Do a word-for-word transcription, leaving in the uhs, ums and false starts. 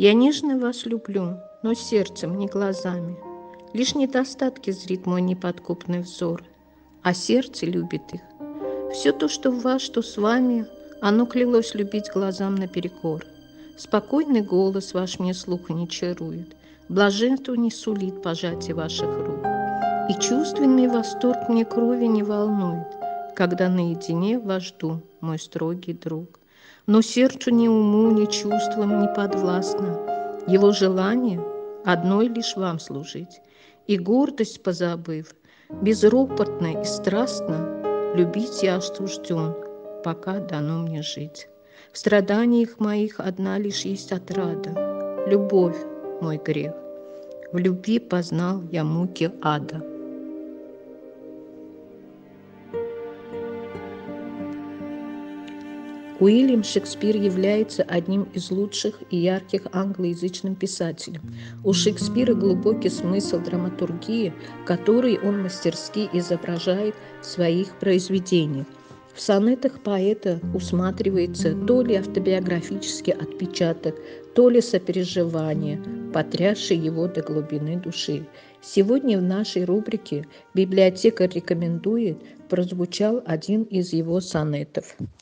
Я нежно вас люблю, но сердцем, не глазами. Лишь недостатки зрит мой неподкупный взор, а сердце любит их. Все то, что в вас, что с вами, оно клялось любить глазам наперекор. Спокойный голос ваш мне слух не чарует, блаженство не сулит пожатие ваших рук. И чувственный восторг мне крови не волнует, когда наедине вас жду, мой строгий друг. Но сердцу ни уму, ни чувствам не подвластно. Его желание одной лишь вам служить. И гордость позабыв, безропотно и страстно любить я осужден, пока дано мне жить. В страданиях моих одна лишь есть отрада. Любовь – мой грех. В любви познал я муки ада. Уильям Шекспир является одним из лучших и ярких англоязычным писателем. У Шекспира глубокий смысл драматургии, который он мастерски изображает в своих произведениях. В сонетах поэта усматривается то ли автобиографический отпечаток, то ли сопереживание, потрясшее его до глубины души. Сегодня в нашей рубрике «Библиотекарь рекомендует» прозвучал один из его сонетов.